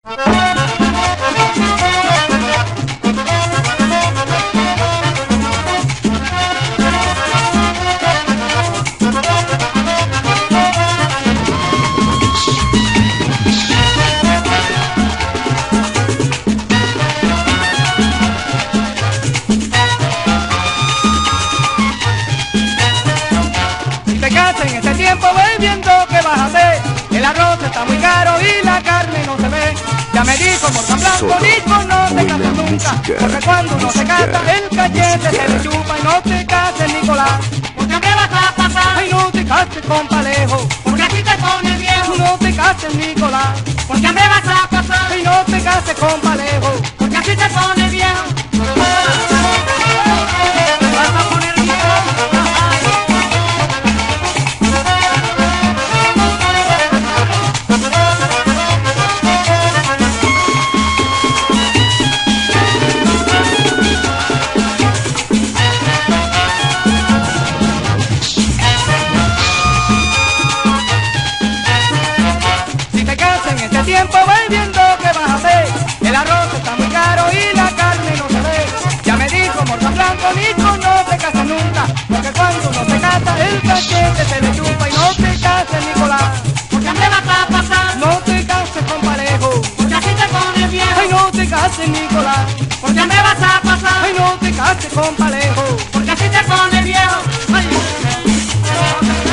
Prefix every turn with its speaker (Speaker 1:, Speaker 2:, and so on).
Speaker 1: En este tiempo voy viendo que vas a hacer. El arroz está muy caro y la carne no se ve. Ya me dijo Morgan Blanco, Nico, no te casas nunca, porque cuando uno se casa el cachete se le chupa. Y no te cases, Nicolás,
Speaker 2: porque ¿qué vas a pasar?
Speaker 1: ay, no te cases con Palejo,
Speaker 2: Porque así te pone viejo.
Speaker 1: no te cases, Nicolás,
Speaker 2: Porque ¿qué vas a pasar?
Speaker 1: ay, no te cases con Palejo.
Speaker 2: Porque así te pone viejo. Te vas a poner viejo.
Speaker 1: En este tiempo voy viendo que vas a hacer. El arroz está muy caro y la carne no se ve. Ya me dijo Morgan Blanco, Nico, no te cases nunca, porque cuando uno se casa el cachete se le chupa. Y no te cases, Nicolás,
Speaker 2: Porque ¿qué vas a pasar?
Speaker 1: no te cases con Parejo,
Speaker 2: Porque así te pone viejo.
Speaker 1: ay, no te cases, Nicolás,
Speaker 2: Porque ¿qué vas a pasar?
Speaker 1: ay, no te cases con Parejo.
Speaker 2: Porque así te pone viejo. Ay.